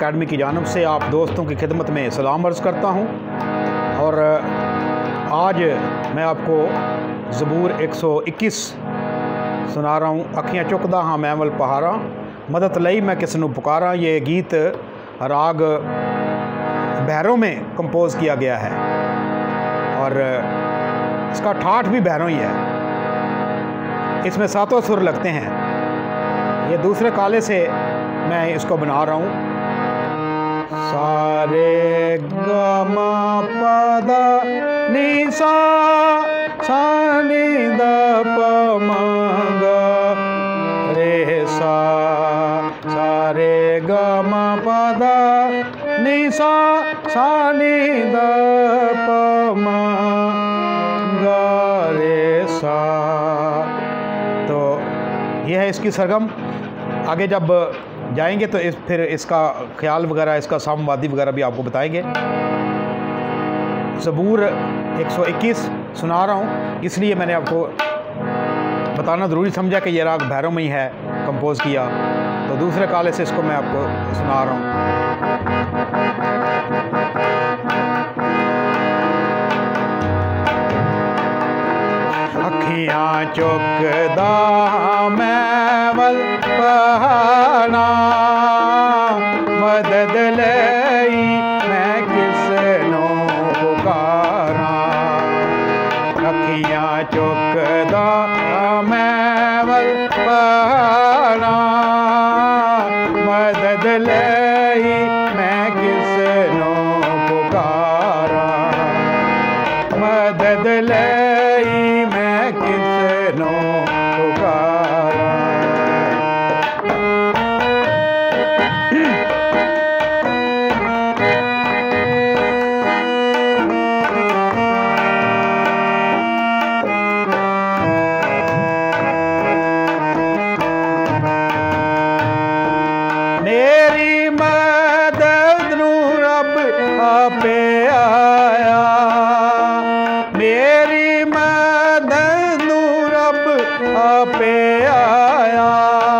Academy की जानिब से आप दोस्तों की खिदमत में सलाम अर्ज़ करता हूँ। और आज मैं आपको ज़बूर 121 सुना रहा हूँ। अखियाँ चुकदा हाँ मैवल पहारा, मदद लई मैं किस नूं पुकारा। ये गीत राग भैरों में कंपोज़ किया गया है और इसका ठाठ भी भैरों ही है। इसमें सातों सुर लगते हैं। ये दूसरे काले से मैं इसको बना रहा हूँ। सारे ग म प द नि सा सा नि द प म ग रे सा। सारे ग म प द नि सा सा नि द प म ग रे सा। तो यह है इसकी सरगम। आगे जब जाएंगे तो फिर इसका ख्याल वगैरह, इसका सामवादी वगैरह भी आपको बताएंगे। ज़बूर 121 सुना रहा हूँ, इसलिए मैंने आपको बताना ज़रूरी समझा कि ये राग भैरों में ही है कंपोज़ किया। तो दूसरे काले से इसको मैं आपको सुना रहा हूँ। अखियाँ चुकदा मैवल पहाड़ा, मदद लई मैं किसनों पुकारा। अखियाँ चुकदा मैवल पहाड़ा, मदद लई मैं किसनों पुकारा। मदद लई मैं किसनों पुकारा। मेरी मदद नूं रब आपे आया। मेरी मदद नूं रब आपे आया।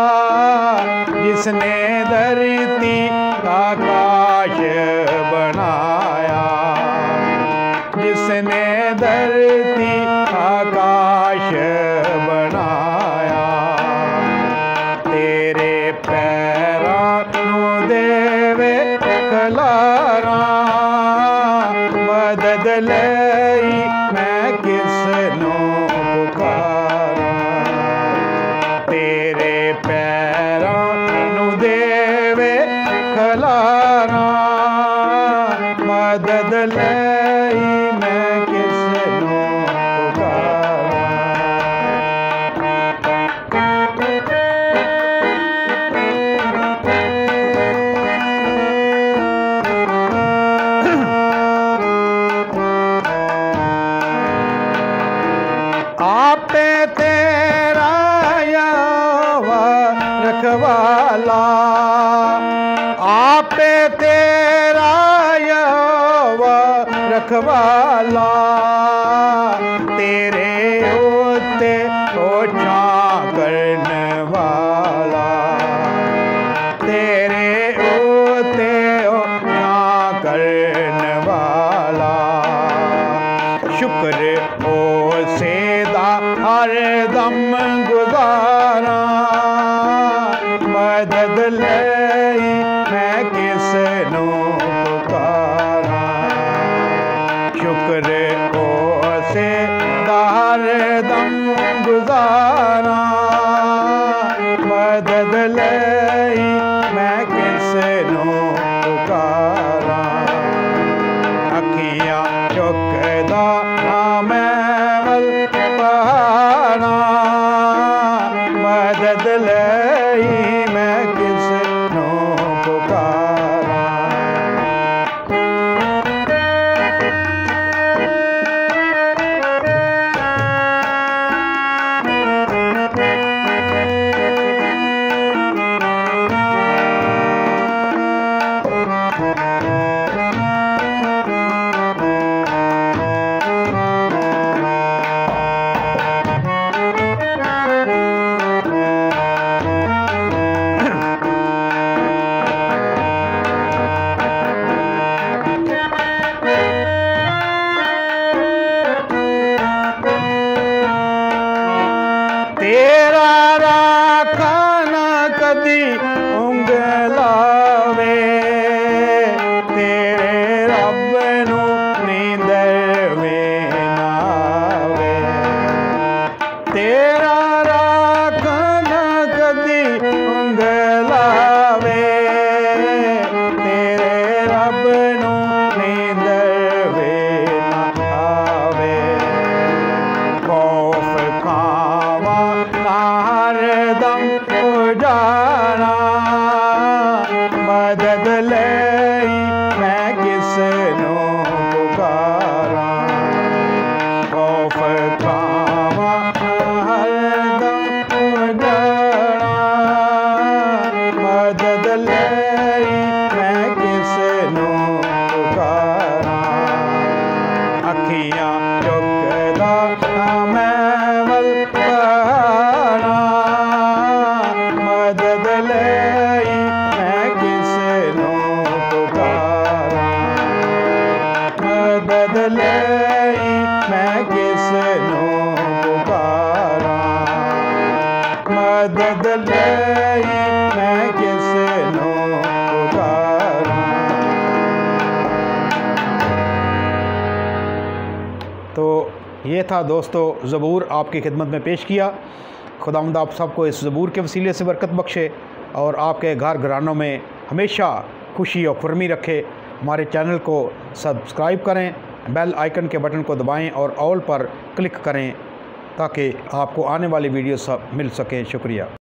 जिसने धरती आकाश बनाया। जिसने धरती आकाश बनाया। तेरे पैरां नूं देवे खलारा। मदद लई मैं किसनों पुकारा। तेरे पैरां नूं देवे खलारा। मदद लई मैं किसनों पुकारा। आपे तेरा यावा रखवाला। आपे तेरा यावा रखवाला। तेरे होते ओछा करने वाला। तेरे होते ओछा करने वाला। शुक्र हो सेदा हर दम गुजारा। मदद लई मैं किसनों पुकारा। शुक्र हो सेदा हर दम गुजारा। मदद लई मैं किसनों पुकारा। अखियाँ चुकदा मैवल पहाड़ा, मदद लई मैं किसनों पुकारा, मदद लई मैं किसनों पुकारा। तो ये था दोस्तों ज़बूर आपकी खिदमत में पेश किया। खुदावंद आप सबको इस ज़बूर के वसीले से बरकत बख्शे और आपके घर घरानों में हमेशा खुशी और खुरमी रखे। हमारे चैनल को सब्सक्राइब करें, बेल आइकन के बटन को दबाएं और ऑल पर क्लिक करें ताकि आपको आने वाली वीडियो सब मिल सकें। शुक्रिया।